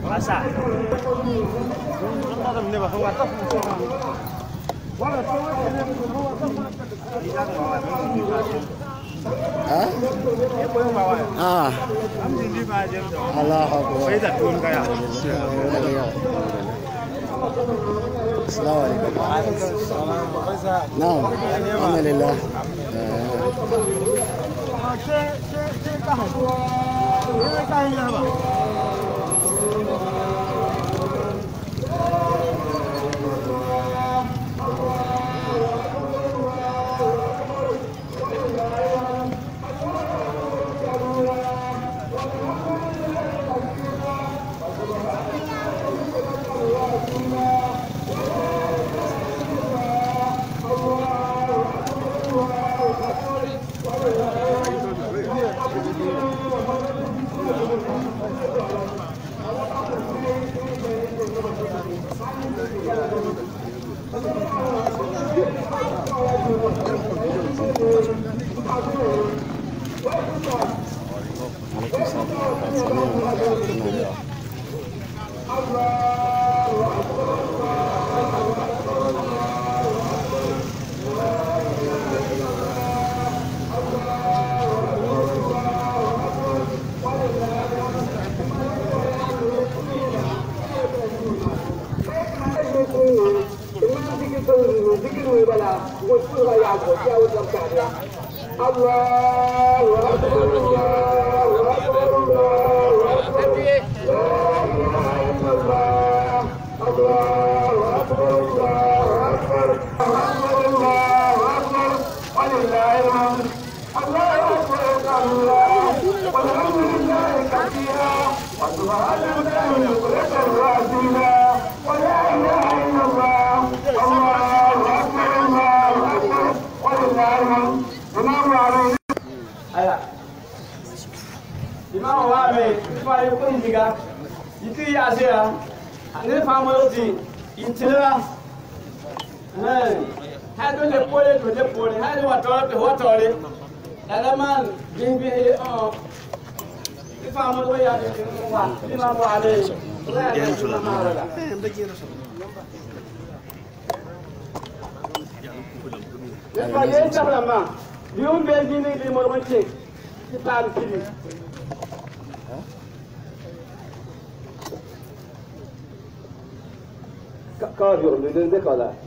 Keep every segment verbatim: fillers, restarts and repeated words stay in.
Masa. Kita dah bahas apa tu? Hah? Ah. Allah Akbar. Assalamualaikum. Naam. Alhamdulillah. Kau jom dia dia kau lah.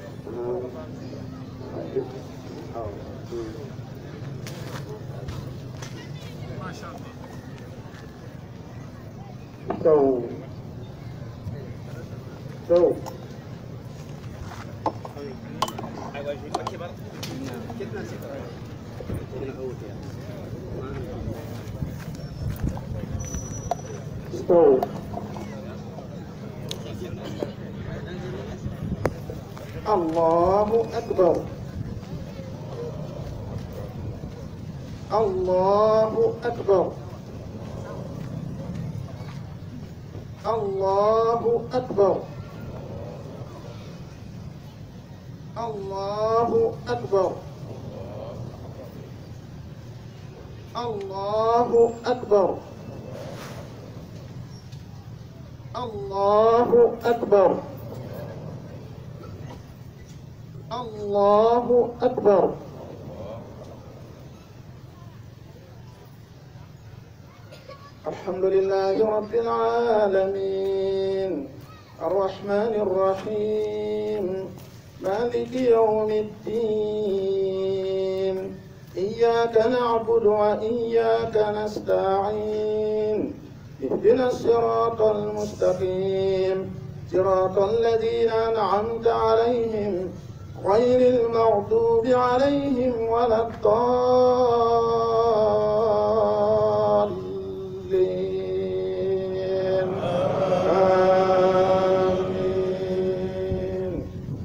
So, so. So. Allahu Akbar. Allahu Akbar. Allahu Akbar. Allahu Akbar. Allahu Akbar. Allahu Akbar. Allahu Akbar. Alhamdulillahi Rabbil Alamin Ar-Rahmanir Rahim Maliki Yawmiddin Iyyaka na'budu wa iyyaka nasta'in Ihdinas siratal mustaqim Siratal ladzina an'amta 'alaihim غير المغضوب عليهم ولا الضالين آمين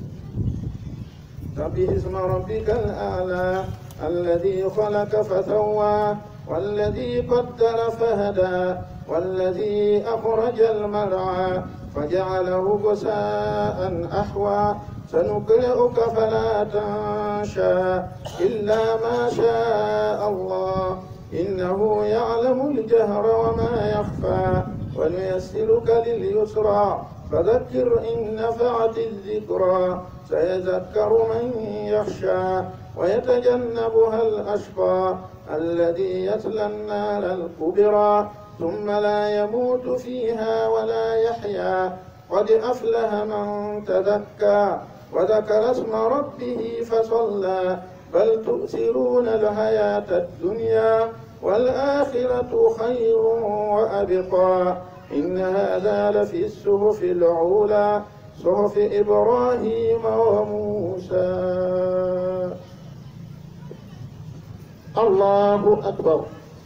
سبح اسم ربك الأعلى الذي خلق فسوى والذي قدر فهدى والذي أخرج المرعى فجعله غثاء أحوى سنقرئك فلا تنسى إلا ما شاء الله إنه يعلم الجهر وما يخفى ونيسرك لليسرى فذكر إن نفعت الذكرى سيذكر من يخشى ويتجنبها الأشقى الذي يصلى النار الكبرى ثم لا يموت فيها ولا يحيا قد أفلح من تزكى وذكر اسم ربه فصلى بل تؤثرون الحياة الدنيا والآخرة خير وأبقى إن هذا لفي الصحف العلى صحف إبراهيم وموسى. الله أكبر.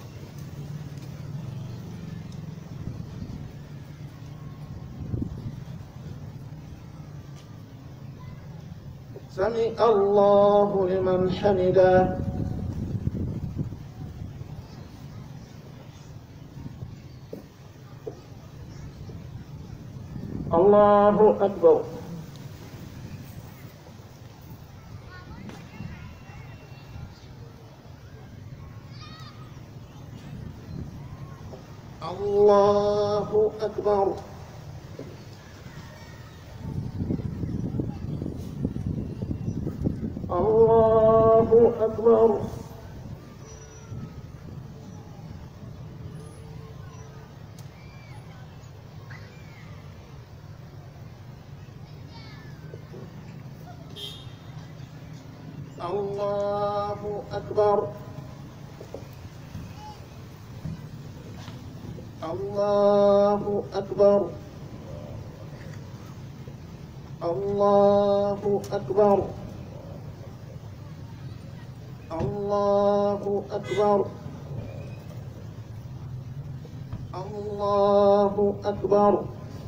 سمع الله لمن حمده. الله أكبر. الله أكبر. الله أكبر. الله أكبر. الله أكبر. الله أكبر. الله أكبر. الله أكبر.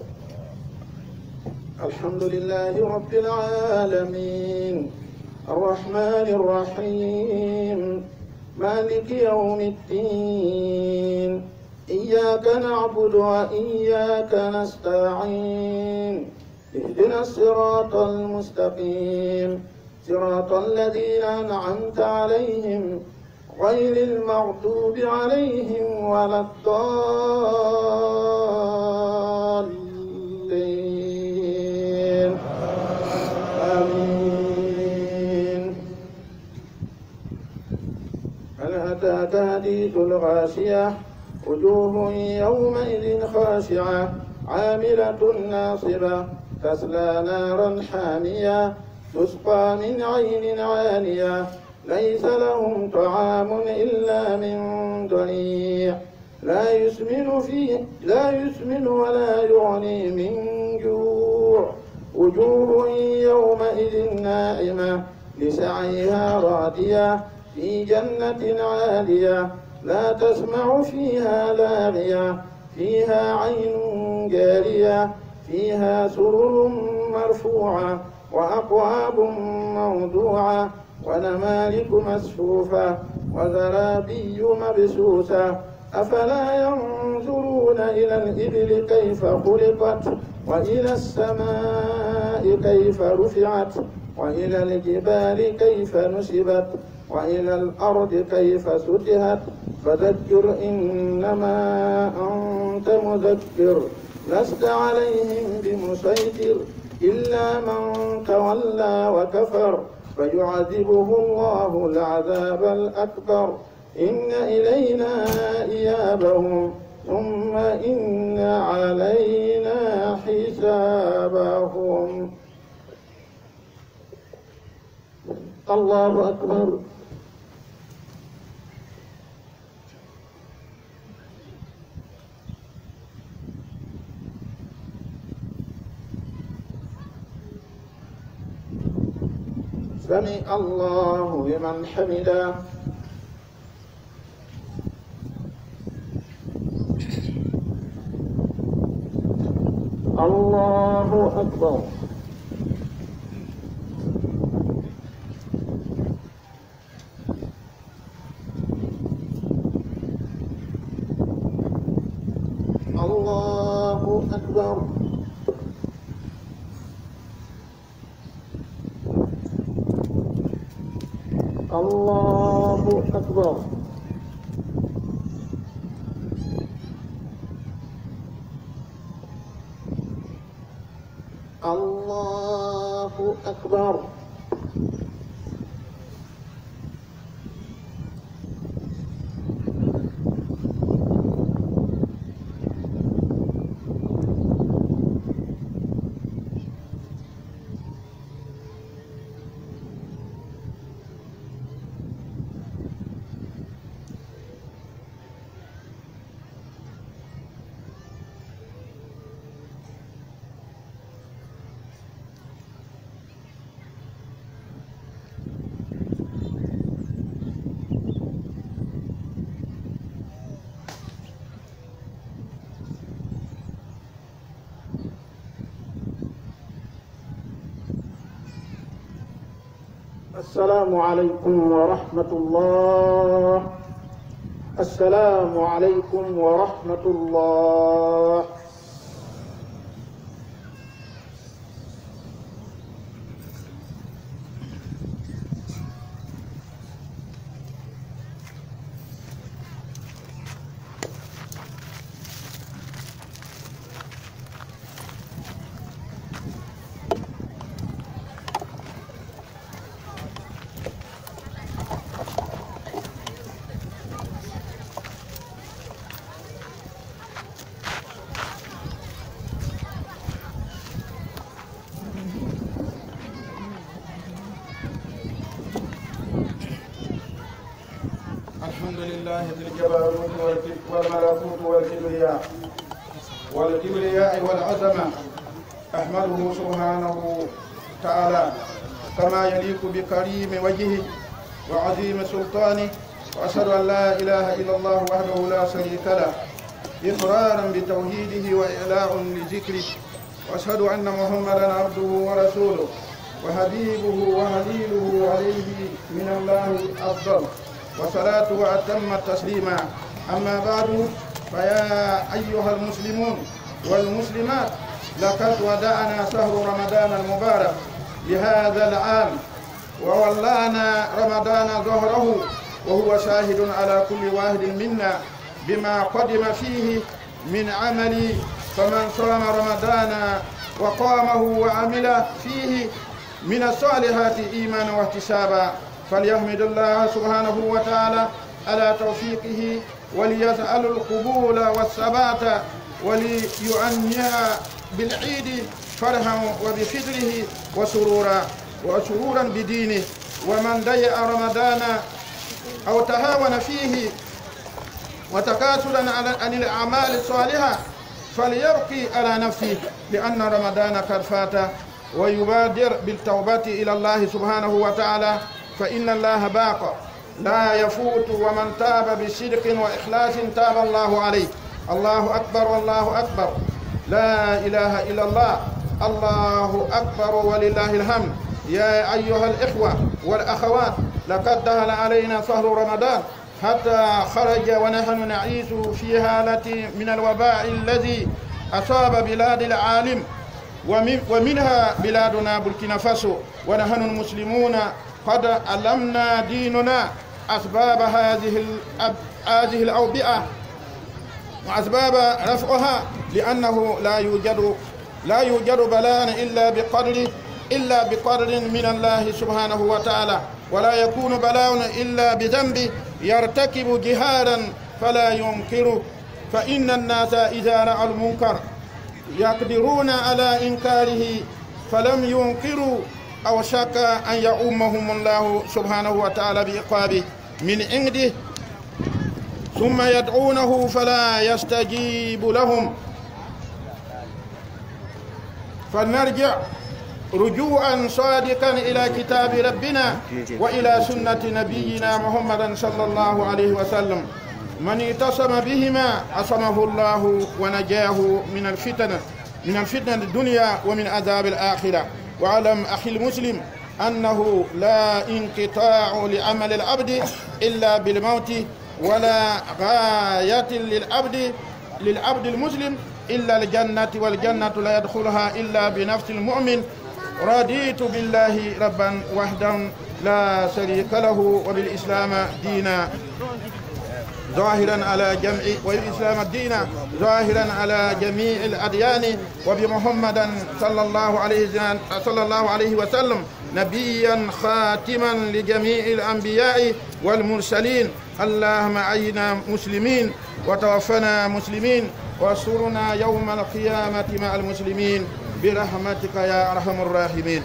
الحمد لله رب العالمين الرحمن الرحيم مالك يوم الدين إياك نعبد وإياك نستعين اهدنا الصراط المستقيم صراط الذين أنعمت عليهم غير المغضوب عليهم ولا الضالين آمين. هل أتاك حديث الغاشية وجوه يومئذ خاشعة عاملة ناصبة تصلى نارا حامية تسقى من عين عانية ليس لهم طعام إلا من ضريع لا يسمن فيه لا يسمن ولا يغني من جوع وجوه يومئذ ناعمة لسعيها راضية في جنة عالية لا تسمع فيها لاغية فيها عين جارية فيها سرر مرفوعة وأكواب موضوعة ونمارق مصفوفة وزرابي مبثوثة أفلا ينظرون إلى الإبل كيف خلقت وإلى السماء كيف رفعت وإلى الجبال كيف نصبت وإلى الأرض كيف سطحت فذكر إنما أنت مذكر لست عليهم بمسيطر إلا من تولى وكفر فيعذبه الله العذاب الأكبر إن إلينا إيابهم ثم إن علينا حسابهم. الله أكبر. سمع الله لمن حمده. الله أكبر. الله أكبر. الله أكبر. الله أكبر. السلام عليكم ورحمة الله. السلام عليكم ورحمة الله. الحمد لله ذي الجبروت والملكوت والكبرياء والكبرياء والعظمة. أحمده سبحانه تعالى كما يليق بكريم وجهه وعظيم سلطانه، وأشهد أن لا إله إلا الله وحده لا شريك له إقرارا بتوحيده وإعلاء لذكره، وأشهد أن محمدا عبده ورسوله وحبيبه وهليله عليه من الله أفضل، وصلاة وأتم التسليما. أما بعد، فيا أيها المسلمون والمسلمات، لقد ودعنا شهر رمضان المبارك لهذا العام، وولانا رمضان ظهره، وهو شاهد على كل واحد منا بما قدم فيه من عمل. فمن صام رمضان وقامه وعمل فيه من الصالحات إيمانا واحتسابا فليحمد الله سبحانه وتعالى على توفيقه، وليسأل القبول والثبات، وليعنيها بالعيد فرحا وبفطره وسرورا وسرورا بدينه. ومن ضيع رمضان أو تهاون فيه وتكاسلا عن الأعمال الصالحة فليبقي على نفسه، لأن رمضان قد فات، ويبادر بالتوبة إلى الله سبحانه وتعالى، فإن الله باق لا يفوت، ومن تاب بصدق وإخلاص تاب الله عليه. الله أكبر والله أكبر، لا إله إلا الله، الله أكبر ولله الحمد. يا أيها الإخوة والأخوات، لقد دخل علينا شهر رمضان حتى خرج ونحن نعيش في حالة من الوباء الذي أصاب بلاد العالم، ومنها بلادنا بوركينا فاسو، ونحن المسلمون قد علمنا ديننا أسباب هذه هذه الأوبئة وأسباب رفعها، لأنه لا يوجد لا يوجد بلاء إلا بقدر إلا بقدر من الله سبحانه وتعالى، ولا يكون بلاء إلا بذنب يرتكب جهارا فلا ينكر. فإن الناس إذا رأوا المنكر يقدرون على إنكاره فلم ينكروا، أو شك أن يؤمهم الله سبحانه وتعالى بعقابه من عنده، ثم يدعونه فلا يستجيب لهم. فلنرجع رجوعا صادقا إلى كتاب ربنا وإلى سنة نبينا محمد صلى الله عليه وسلم. من اعتصم بهما عصمه الله ونجاه من الفتن من الفتنة الدنيا ومن عذاب الآخرة. واعلم أخي المسلم أنه لا انقطاع لعمل العبد إلا بالموت، ولا غاية للعبد للعبد المسلم إلا الجنة، والجنة لا يدخلها إلا بنفس المؤمن. رضيت بالله ربا وحدا لا شريك له، وبالإسلام دينا. ظاهرا على جمع والإسلام الدين ظاهرا على جميع الأديان وبمحمدا صلى الله عليه صلى الله عليه وسلم نبيا خاتما لجميع الأنبياء والمرسلين. اللهم أعنا مسلمين وتوفنا مسلمين واسترنا يوم القيامة مع المسلمين برحمتك يا أرحم الراحمين.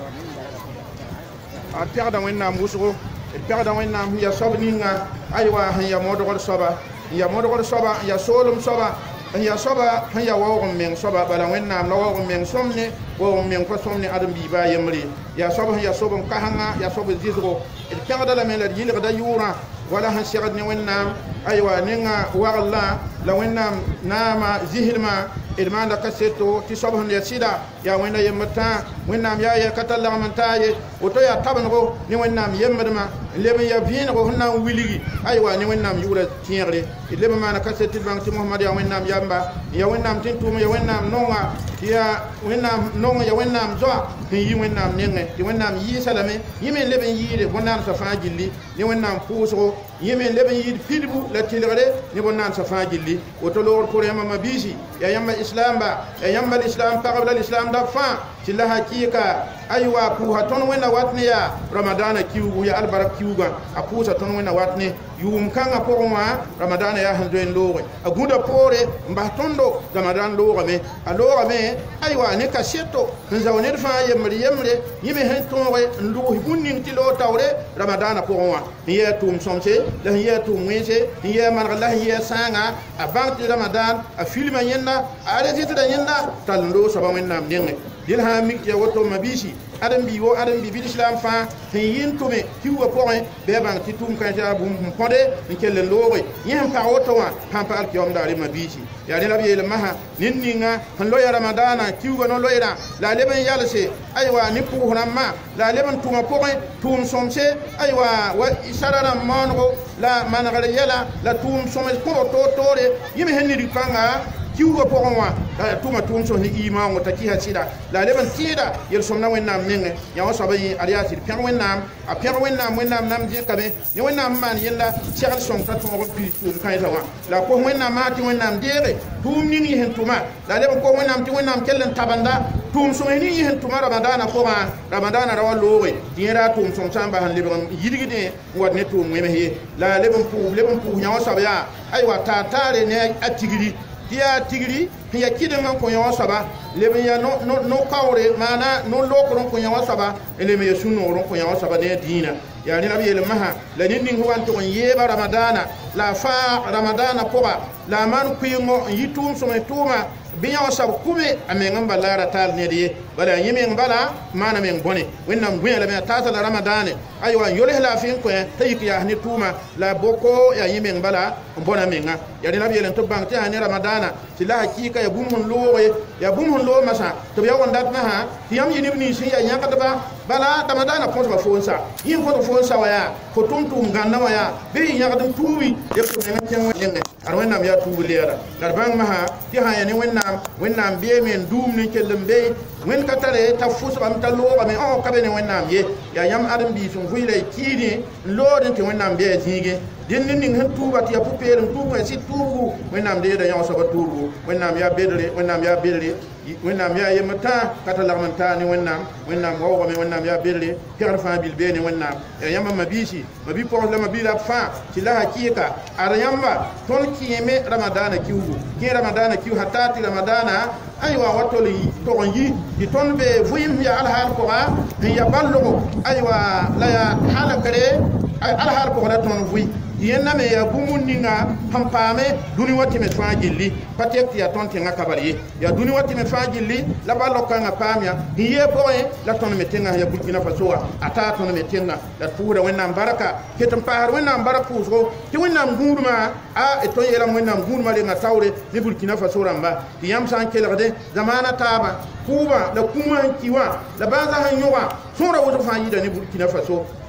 أتعد وإنا مسلم أتعد وإنا هي صبنينا أيوة هي مدغر صبا هي مدغر صبا هي سولم صبا هي صبا هي وهم من صبا بلا وإنا لوهم من سمني وهم من قسمني أدم بيبا يمري يا صبا هي صبا كهنا يا صبا زيزرو أتعد لمن الجيل غدا يورا ولا هنسيرد وإنا أيوة نينا وغلا لو إنا نام زهرما إدمان لكسيتو تصبح يسيدا يا وين يمتا وين نام يا يا كتلا من تاي وتويا تابنغو ني وين نام يمدما لبن يا فينغو هنا ويلي أيوة ني وين نام يولا تيري لبن ما نكسيت بانك محمد يا وين نام يامبا يا وين نام تنتوم يا وين نام نوما يا وين نام نوما يا وين نام زوا هي وين نام نينغ يا وين نام يسلامي يمين لبن ييري وين نام سفاجلي ني وين نام فوسو يمين لبن ييري فيلبو لا تيلغري ني وين نام سفاجلي وتلور كوريما ما بيسي يا يما الإسلام با يما الإسلام قبل الإسلام دفع تلا حقيقة أيوة كوها تون وين واتني يا رمضان كيو يا البرك كيوغا أكوسا تون وين واتني يوم كان أقوما رمضان يا هندوين لوري أقول أقولي مبتوندو رمضان لوري مي اللوري مي أيوة نكاسيتو نزاو نرفع يمري يمري يمي هنتوري نلوه بنين تلو تاوري رمضان أقوما هي توم سمسي لا هي توم ويسي هي مرغلا هي سانا أبانت رمضان أفيلم ينا أرزيت ينا تلندو سبا وين نام نينغ ديلها ميك يا وتو مبيشي adam bi wo adam bi bi islam fa hin yin to me ki wo point be ban ti tum kan ja bum pode ni kelen lowe yin pa woto wa han pa ki om dare mabisi ya de labi el maha ninninga han lo ya ramadana ki wo no lo ira la leben yalse aywa ni pu ma la leben tuma point tum somse aywa wa isharara mongo la managare yala la tum somme ko to tore yimi hen ni panga kiugo pokon wa la tuma tum so ni ima ngo taki hasida la leban tida yel somna wennam nenge ya wa sabai ariati per wennam a per wennam wennam nam je kabe ni wennam man yella cheikh som ta ton pi tum kay tawa la ko wennam ma ti wennam dere tum ni ni hen tuma la leban ko wennam ti wennam kellen tabanda tum so ni hen tuma ramadana ko ma ramadana rawa lowe dira tum som samba han leban yirgide wadne tum weme he la leban pu leban pu ya wa sabaya ay wa ta tare ne atigiri dia tigri ya kidin man ko yawa saba leben ya no no no kawre mana no lokron ko yawa saba ele me suno ron ko yawa saba ne dina ya ni nabi el maha la nin huwan to yeba ramadana la fa ramadana poba la man kuingo yitum so me tuma biya wasab kume amenga balara tal ne die bala yimi ngala mana men bone wennam gwen la me tata la ramadane aywa yole la fin ko tayik ya ni tuma la boko ya yimi ngala bona menga ya nabi el to bang ta ni ramadana tila hakika ya bumun lowe ya bumun lo masa to ya wondat na ha yam yini ni shi ya nyaka ba bala ramadana ko ba fonsa yin ko fonsa waya ko tumtum ganna waya be nyaka dum tuwi ya ko menga ken wenge ar wennam ya tubu lera garbang maha ti ha ya ni wennam wennam be men dum ni kellem be wen katare ta fusu am ta lo me o kabe ne wennam ye ya yam adam bi sun fuile kini lo den te wennam be zige din nin nin tuba ti ya pupere tuba si tubu wennam de da yaw so ba tubu wennam ya bedre wennam ya bedre wennam ya yemata kata lagmanta ni wennam wennam wawa me wennam ya bedre kar fa bil be ni wennam ya yamba mabisi mabi problème bi la fa ti la hakika ara yamba ton kiyeme ramadana kiwu ki ramadana kiwu hatati ramadana aywa watoli to yi di ton be vuyim ya al hal ko ya ballo aywa la ya halakare al hal ko la ton vuy yenna me ya bumun ninga pampame duni wati me fajili patek ya tonti nga kabari ya duni wati me fajili la ballo kanga pamya hiye boye la ton me tenga ya Burkina Faso ata ton me tenga la tuura wenna baraka ketam par wenna baraka uso ti wenna ngurma a eto yela wenna ngurma le ngatawre ni Burkina Faso ramba yam san kelade zamana taba kuba la kuma kiwa la baza hanyowa sura wuto fayida ni Burkina Faso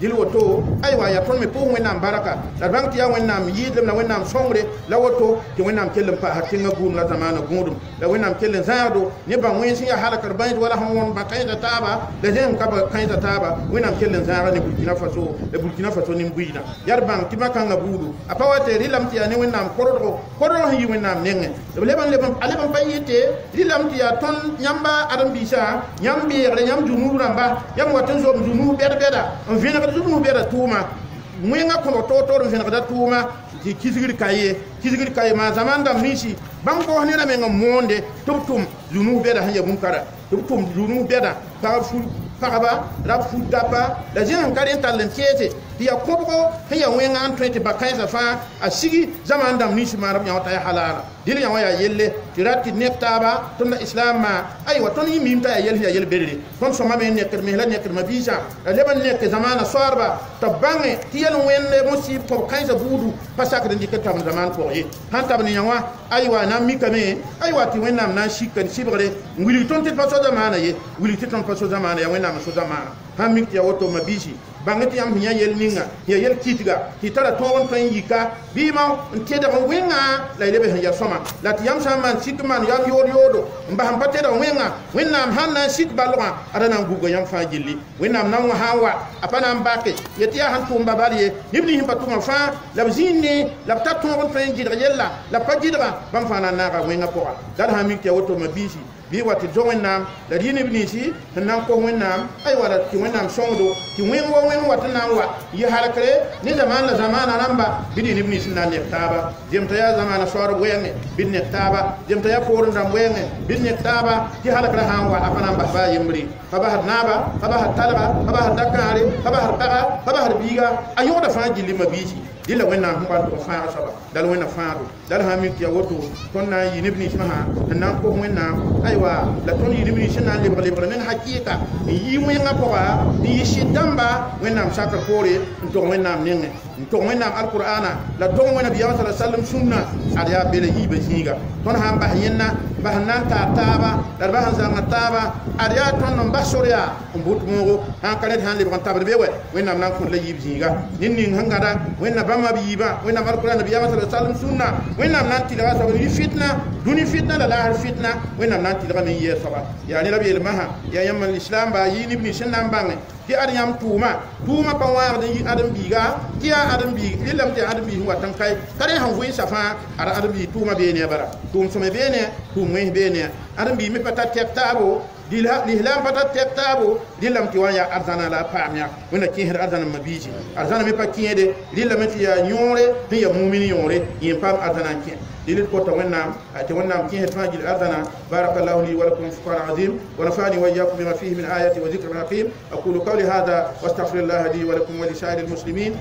dil woto ay wa ya ton me po wẽnnaam baraka la bãng tɩ yaa wẽnnaam yɩɩdlem la wẽnnaam sõngre la woto tɩ wẽnnaam kell n paasa tẽngã buum la zamaana gũudum la wẽnnaam kell n zãagdo ne bãng wẽn sẽn yaa halkr bães wala sẽn wõn ba kãensa taaba la zẽsem ka ba kãensa taaba wẽnnaam kell n zãaga ne burkina faso la burkina faso nin-buiidã yaa bãng tɩ makãngã buudu a pa wa tɩ rɩlame tɩ yaa ne wẽnnaam kodgo kodg sẽn yɩ wẽnnaam nengẽ b leb n leb a leb n pa yɩte rɩlame tɩ yaa tõnd yãmba ãdem-biisã yãmb beegre yãmb zu-nuur rãmba yãmb wat n zom zu-nuur bɛd-bɛda n vẽnegd zu-nuur bɛda tʋʋma wẽngã kõlg toor-toor n vẽnegda tʋʋma tɩ kisgr ka ye kisgr ka ye maa zãmaan dãmb ninsi bãmb kos ne rame n moonde tɩ b tʋm zu-nuur bɛda sẽn ya bũmb-kara tɩ b tʋm zu-nuur bɛda pagb fu pagba rab fu dapa la zẽs n ka rẽ n tall n teese tɩ yaa kõbgo sẽn ya wẽngã n tõe tɩ ba-kãensã fãa a sigi zãmaan dãmb ninsi maaneb yã wã t'a yaa halaala dɩl yã wã yaa yelle tɩ rat tɩ nek taaba tõnd la islam ma aywa tõnd yẽ mim t'a yaa yell sẽn yaa yell bedre tõnd sõma me n nekd mes la nekdmã biisã la leb n nek zamaana soarba tɩ b bãnge tɩ yɛl n wẽnd mosɩɩb kõb kãensã buudu pa sakd n dɩk tab n zamaan pʋg ye sãn tab ne yã wã aywa na n mikame aywa tɩ wẽnnaam na n sika sɩbgre n wilg tõnd tɩ d pa so zamaana ye wilg tɩ tõnd pa so zamaana yaa wẽnnaam n so zamaana sãn mik tɩ yaa woto ma biisi bãng tɩ yãmb sẽn yã yell ninga ya yell kitga tɩ tara tõog n tõe n yika bɩɩma n tẽdg n wẽngã la y leb sẽn ya sõma la tɩ yãmb sã n maan sik n maan yam yood yoodo n bas n pa tẽdg wẽngã wẽnnaam sãn na n sik balgã ada na n gubga yãmb fãa gilli wẽnnaam na n wã sã n wa a pa na n bake yetɩ yaa sẽn tʋʋm babal ye neb nins sẽn pa tʋma fãa la b zĩnne la b tar tõog n tõe n gɩdg yella la pa gɩdga bãmb fãa na n naaga wẽngã pʋga dal sã n mik tɩ ya woto ma biisi bɩ wa tɩ zo wẽnnaam la d yɩ neb ninsi sẽn na n kos wẽnnaam aywa la tɩ wẽnnaam sõngdo tɩ wẽng wa wẽng wat n na n wa yɩ halkre ne zamaan la zamaana rãmba bɩ dɩ neb nins n na n nek taaba dɩm t'a yaa zamaana soarb wɛɛngẽ bɩ d nek taaba dɩm t'a yaa poorẽ dãmb wɛɛngẽ bɩ d nek taaba tɩ halkrã sã n wa a pa na n bas baa yembre pa basd naaba pa basd talga pa basd dakãare pa basd paga pa basd biiga a yõgda fãa gilli ma biisi dɩ la wẽnnaam sẽn wa n tʋg fãag soaba dal wẽnna fãado dal sã n mik tɩ ya woto tõnd na n yɩ neb nins masã n na n kos wẽnnaam aywa la tõnd yɩ neb nins sẽn na n lebg-lebgr meng hakɩɩka n yɩ wẽngã pʋga n yɩ sɩd dãmba wẽnnaam sakr poore n tʋg wẽnnaam nengẽ n tʋg wẽnnaam alqur'ana la dog wẽna biyama sala sallam sũnna ad yaa be la yiibã zĩiga tõnd sã n bas yẽnna bas n na n taag taaba la d bas n zãng taaba ad yaa tõnd n bas sor yaa n bʋt moogo sãn ka ned sã n lebg n tabd be wɛ wẽnnaam na n kõt la yiib zĩiga nin ning sẽn gãda wẽnna bãmba b yiibã wẽnnaam alqur'ana biyama sala sallam sũnna wẽnnaam na n tɩlga soab yɩ fitna dũni fitna la laasr fitna wẽnnaam na n tɩlga me n yɛɛ soaba yaa ne la b yeel masã yaa yãmb n lislam baa yɩ neb nins sẽn na n bãnge tɩ ad yãmb tʋʋma tʋʋma pa wãagd n yɩ ãdem-biiga tɩ yaa ãdem-biig rɩlame tɩ ãdem-biig sẽn wat n kae ka rẽ sẽn vʋɩɩsã fãa ad ãdem-biig tʋʋma beene bara tʋʋm sõme beene tʋʋm wẽns beene ãdem-biig me pa tar tɛk taabo lislaam pa tar tɛk taabo rɩlame tɩ wa n yaa arzãna la a paam ya wẽnna kẽesd arzãna ma biisi arzãna me pa kẽede rɩlame tɩ yaa yõore sẽn ya mumin yõore yẽ paam arzãna n kẽ دليل قوة ونام ونام كيه تفاجل أذنا بارك الله لي ولكم في القرآن العظيم ونفعني وإياكم بما فيه من آيات وذكر حكيم أقول قولي هذا واستغفر الله لي ولكم ولسائر المسلمين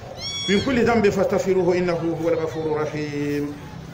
من كل ذنب فاستغفروه إنه هو الغفور الرحيم.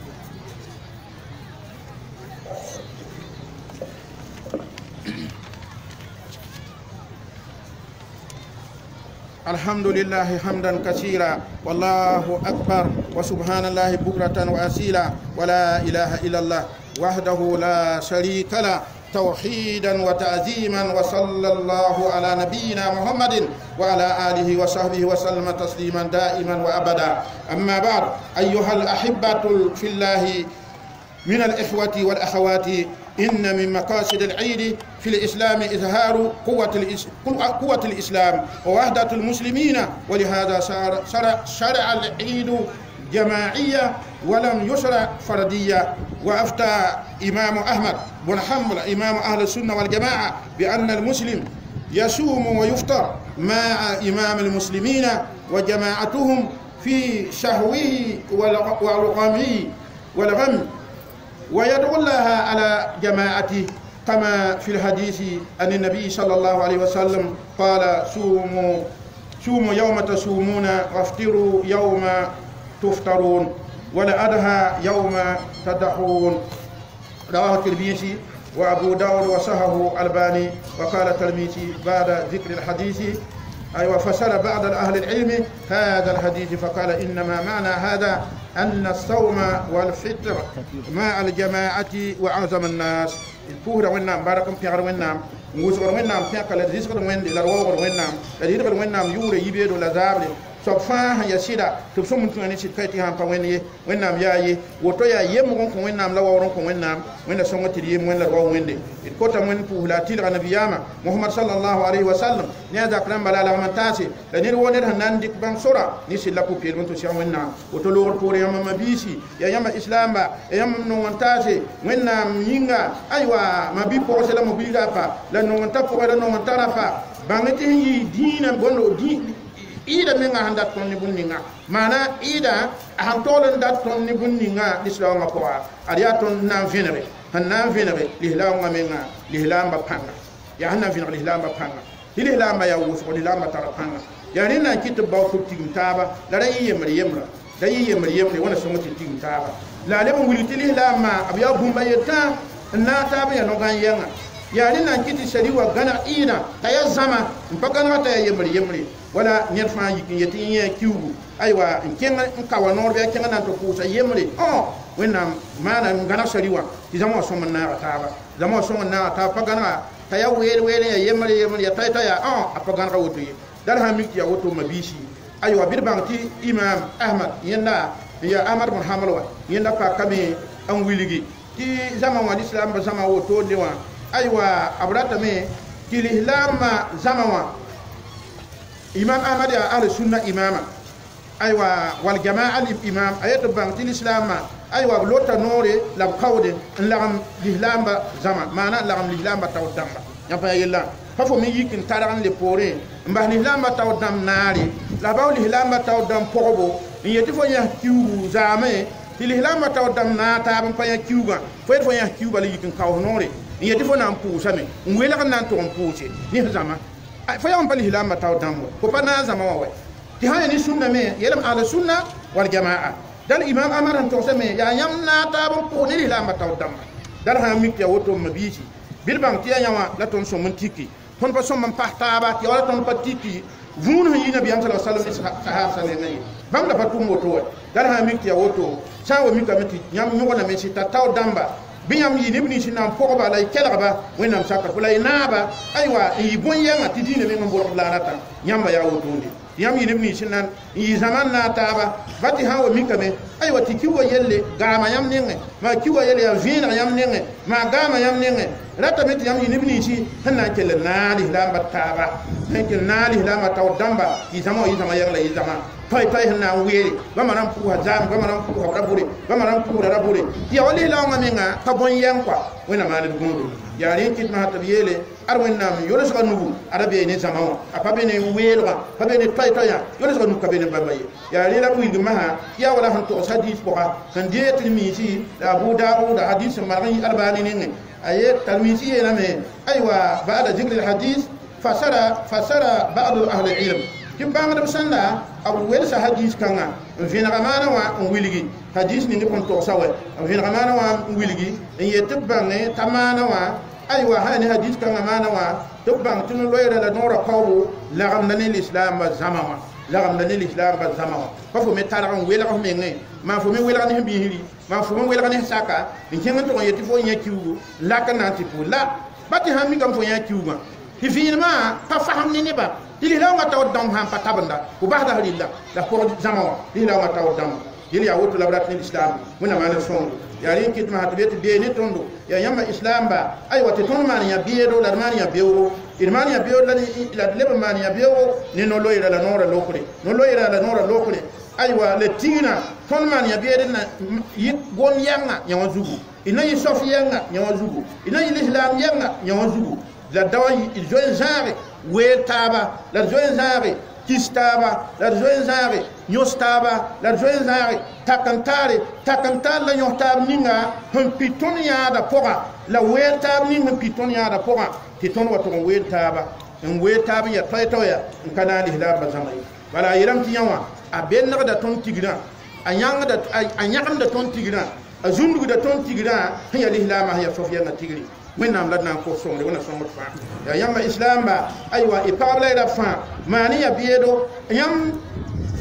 الحمد لله حمدا كثيرا والله أكبر وسبحان الله بكرة وأصيلا ولا إله إلا الله وحده لا شريك له توحيدا وتعظيما وصلى الله على نبينا محمد وعلى آله وصحبه وسلم تسليما دائما وأبدا. أما بعد أيها الأحبة في الله من الإخوة والأخوات إن من مقاصد العيد في الإسلام إظهار قوة, الإس... قوة الإسلام ووحدة المسلمين ولهذا شرع, شرع العيد جماعية ولم يشرع فردية. وأفتى إمام أحمد بن حنبل إمام أهل السنة والجماعة بأن المسلم يصوم ويفطر مع إمام المسلمين وجماعتهم في شهوه والغمه والغم ويدعو الله على جماعته كما في الحديث عن النبي صلى الله عليه وسلم قال صوموا صوموا يوم تصومون وافطروا يوم تفطرون والأضحى يوم تضحون. رواه الترمذي وأبو داود وصححه الألباني وقال الترمذي بعد ذكر الحديث أيوة فسر بعض أهل العلم هذا الحديث فقال إنما معنى هذا أن الصوم والفطر مع الجماعة وأعظم الناس الكهر والنام باركم في غير والنام ngusgor wẽnnaam tẽka la zɩsgd wẽnde la d waoogd wẽnnaam la d yɩlgd wẽnnaam yʋʋre yibeedo la zaabre soab fãa sẽn ya sɩda tɩ b sõm n tũa ne sɩd ka tɩ sãn pa wẽnd ye wẽnnaam yaa ye woto yaa yemg n kõ wẽnnaam la waoor n kõ wẽnnaam wẽnda sõng tɩ d yem wẽnd la d wao wẽnde d kota wẽnd pʋʋs la a tɩlga nabiyaamã mohamad sallallahu alayhi wa sallam ne a zak rãmba la a lagm n taase la ned wo ned sẽn na n dɩk bãmb sora ne sɩd la pʋ-peelm n tɩ seg wẽnnaam woto loogd poore yãmb ma biisi yaa yãmba islaamba ya yãmb nong n taase wẽnnaam yĩnga aywa ma bi pʋgse la mo bilga pa la nong n ta pʋgɛ la nong n tara pa bãng tɩ sẽn yɩ dĩinã bõndo ida menga han dat ton ni bunninga mana ida han tolen dat ton ni bunninga lislaw ma ko ariya ton na venere han na venere lihlaw ma menga lihlam ba panga ya han na venere lihlam ba panga lihlam ba ya wus ko lihlam ba tara panga ya ni na kit ba ko tigum taba la ray yemre yemra da yi yemre yemre wona so moti tigum taba la le mo wuli lihlam ma abiya bumba yeta na taba ya no gan yenga ya ni na kiti shari wa gana ina ta ya zama mpaka na ta ya yemre yemre wala nyer fa yikin yeti yin kiubu aywa nkenga nkawa norbe kenga nan to kusa yemre oh wena mana ngana shariwa ti zama so man na taba zama so man na ta pagana ta ya wele wele ya yemre yemre ya ta ta ya oh apagana ka woto yi dar ha miki ya woto mabishi aywa birbang ti imam ahmad yenda ya ahmad bin hanbal wa yenda pa kame an wiligi ti zama wa islam ba zama woto dewa aywa abrata me ti lihlam zama wa imam ahmad ya ahli sunna imama aywa wal jamaa al imam ayatu bangti islam aywa lota nore la qawde lagam lihlamba zama mana lagam lihlamba tawdamba yapa yella fa fo mi yikin taran le pore mba lihlamba tawdam nari la baw lihlamba tawdam pogo yeti fo ya kiwu zame lihlamba tawdam na ta ban pa ya kiwga fo fo ya kiwba le yikin kaw nore yeti fo nan pusame ngwela kan nan to puse ni zama fa yam pali hilama taw dambo ko pana zama wa ti hani ni sunna me yelam ala sunna wal jamaa dal imam amaran to same ya yam na ta bon ko ni hilama taw dambo dal ha mi ya woto mabisi bil bang ti yawa la ton so mon tiki ton pa so man pahtaba ti wala ton pa tiki vun hi nabi sallallahu alaihi wasallam sahaba sallallahu bam da patu moto dal ha mi ya woto sawo mi kamiti nyam nyogona me si taw damba biyam yi nebni sinan pogba la kelgba wenam sakar kula inaba aywa yi bon yanga tidine me ngom borok la rata nyamba ya wotonde yam yi nebni sinan yi zaman na taba bati hawo mikame aywa tikiwo yelle gama yam nenge ma kiwo yelle ya vina yam nenge ma gama yam nenge rata met yam yi nebni si hanna kele nali lamba taba hanke nali lamba taw damba yi zama yi zama yalla yi zama tay tay na wele ba manam pu hazam ba manam pu rabure ba manam pu rabure ya wali la ngamenga ka bon yang kwa wena mali gundu ya rin kit ma tabiyele ar wenna mi yolos ka nubu arabe ne zamawa apa bene welga pa bene tay tay yolos ka nubu ka bene babaye ya ri la windu maha ya wala han to hadith poka kan je tilmisi da abu daud hadith mar'i albani ne ayat tilmisi na me aywa ba'da zikr al hadith fasara fasara ba'd ahli ilm kim bangada sanda abu wel sa hadis kanga vina gamana wa wiligi hadis ni kon to sawe vina gamana wa wiligi en yetib bange tamana wa aywa hani hadis kanga mana wa to bang tinu loyra la nora kawu la gamna ni islam ba zamawa la gamna ni islam ba zamawa fa fo metara on wela ko menge ma fo me wela ni bihiri ma fo me wela ni saka en kenga to yeti fo nyakiwu la kana tipu la bati ha mi gam fo nyakiwu hifinma pa fahamni ne ba ili la nga taw dam han patabanda ko bahda halilla la ko zamawa ili la nga taw dam ili ya wotu labrat ni islam muna mana son ya rin kit ma hatbet be ni tondo ya yamba islam ba ay wati ton man ya biedo la man ya bewo irman ya bewo la ni la leba man ya bewo ni no loyira la nora lokure no loyira la nora lokure ay wa le tina ton man ya beede na yit gon yanga nyawa zugu ina yi sof yanga nyawa zugu ina yi islam yanga nyawa zugu la dawa il join genre wel taba la join genre kistaba la join genre nyostaba la join genre takantare takantar la nyotab ninga hum piton ya da poga la wel tab ninga piton ya da poga piton wato wel taba en wel taba ya tayto ya kana li hilaba zamai wala yiram ti yawa a ben da ton tigra a yanga da a nyakam da ton tigra a zundu da ton tigra ya li hilama ya sofiya na tigri wẽnnaam la d na n kos sõngre wẽna sõngd fãa yaa yãmba islaamba aywa y pagb la y ra fãa maan ya beedo yãmb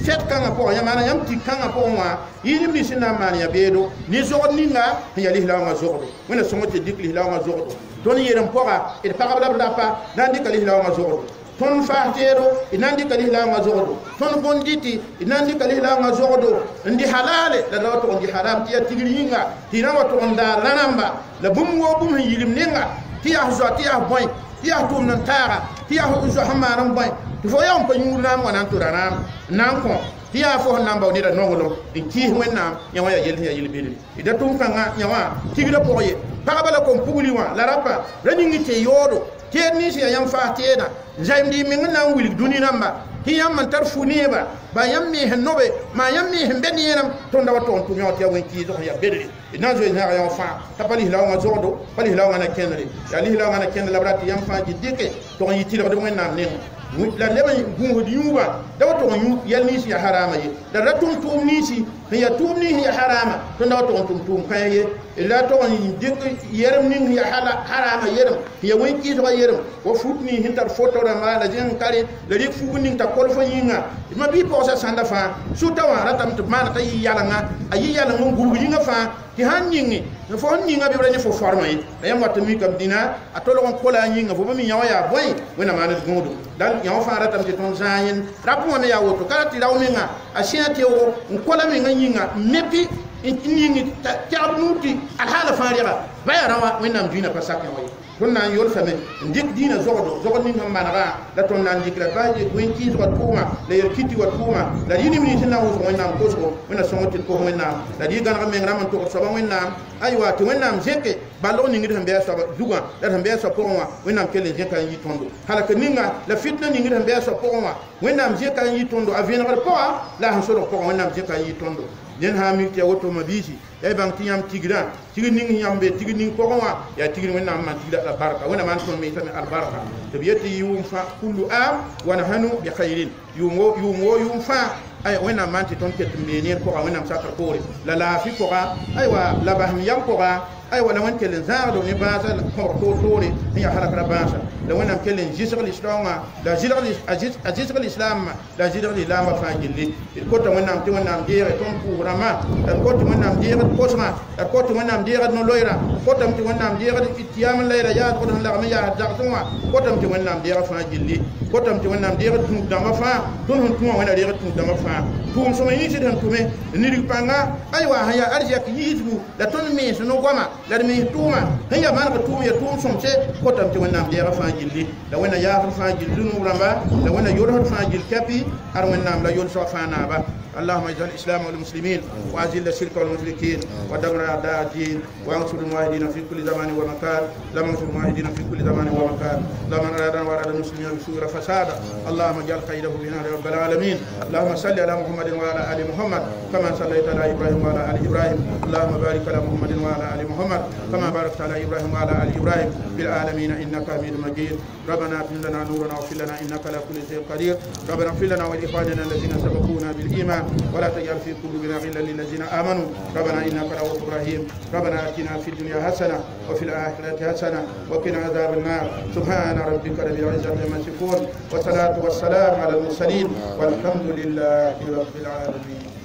fet kanga po ya mana yam ti kanga po wa yini mi sinna man ya bedo ni zogod ninga ya lihla nga zogdo wona songote dik lihla nga zogdo ton yeram poga e pagabla bla pa nan dik lihla nga zogdo ton fahtero inandi kalihla nga zogdo ton bonditi inandi kalihla nga zogdo ndi halale da lawa to ndi haram ti tigringa ti na wato onda lanamba la bum wo bum yilim ninga ti ya zo ti ya boy ti ya tum nan tara ti ya ho zo hamaram boy to fo yam pa nyurna mo nan to ranam nan ko ti ya fo namba ni da nongolo in ti wenna nyawa ya yel ya yel bidiri ida tum kanga nyawa tigira poye pagabala ko puguli wa la rapa raningi te yodo tier ni si yam fa tiena jaim di min na wuli duni namba hi yam man tar funeba ba yam mi hen nobe ma yam mi hen ben yenam to ndawa to to nyoti ya wenki zo ya bedri ina zo ina ya fa tapali lawa nga zodo pali lawa na kenre ya li lawa na kenre labrati yam fa ji dike to yiti la do men nam ne la leba gungo di yuba dawa to yu yal ni si ya harama yi da ratum tum ni si ya tum ni ya harama to ndawa to tum tum kaye illa to ni dik yeram ni ya hala harama yeram ya wenki zo yeram wo futni hintar foto da ma la jeng kare la rik fu ni ta kol fo yinga ma bi po sa sanda fa su tawa ratam to mana ta yi yala nga ayi yala ngun gurgu yinga fa ti han yingi fo han yinga bi brani fo forma yi da yam watta mi kam dina atolo kon kola yinga fo mi nyawa ya boy wena mana gondo dal nyawa fa ratam ti ton zayin rapu wona ya woto kala ti raw minga a siati wo kola mi nga yinga mepi yingi ta nuti al hala fariga baya rawa wena mdina pasaka way ton nan yol fame ndik dina zogodo zogodo ni ngam manara la ton nan dikra baje wenki zo kuma la yer kiti wa kuma la yini mi tinna wo wonna ko so wonna songotin ko wonna la di gan ngam ngam to so ba wonna aywa to wonna mjeke ballo ni ngi hambe so zuga la hambe so ko wa wonna kele jeka yi tondo halaka ninga la fitna ni ngi hambe so ko wa wonna mjeka yi tondo avien ngar ko la han so ko wonna mjeka yi tondo den ha mi te woto mabisi e bang tiyam tigra tigi ning yambe tigi ning ko wa ya tigi wonna man tigra la baraka wonna man ton mi tan al baraka to biyati yum fa kullu am wa nahnu bi khairin yumo yumo yum fa ay wonna man ti ton ket menien ko wonna saka kore la la fi ko ay wa la bahmi yam ko ay wala wan kelen zaado ni baza ko to tore ya halaka baza la wana kelen jisr al-islam la jisr al-aziz aziz al-islam la jisr al-islam fa gilli ko to wana ti wana dire ton kurama ko to wana dire ko sama ko to wana dire no loira ko to ti wana dire itiyam layla ya ko don la ma ya daqtuma ko to ti wana dire fa gilli ko to ti wana dire tun dama fa don hon tuma wana dire tun dama fa tum so yi ti dan tume ni ri panga ay wa haya arjak yizbu la ton me no goma la mi tuma hanya man ka tuma ya tum somse ko tam ti wannan biya fa gilli da wannan ya fa gilli nu ramba da wannan yor fa gil kapi ar wannan la yon so fa na ba اللهم اجعل الاسلام والمسلمين واذل الشرك والمشركين ودمر اعداء الدين وانصر الموحدين في كل زمان ومكان اللهم انصر الموحدين في كل زمان ومكان اللهم ارادنا واراد المسلمين بسوء فسادا اللهم اجعل خيره بنا يا رب العالمين اللهم صل على محمد وعلى ال محمد كما صليت على ابراهيم وعلى ال ابراهيم اللهم بارك على محمد وعلى ال محمد كما باركت على ابراهيم وعلى ال ابراهيم في العالمين انك حميد مجيد ربنا اتم لنا نورنا واغفر لنا انك على كل شيء قدير ربنا اغفر لنا ولاخواننا الذين سبقونا بالايمان ولا تجعل في قلوبنا غلا للذين امنوا ربنا انك رؤوف رحيم ربنا اتنا في الدنيا حسنه وفي الاخره حسنه وقنا عذاب النار سبحان ربك رب العزه عما يصفون والصلاه والسلام على المرسلين والحمد لله رب العالمين.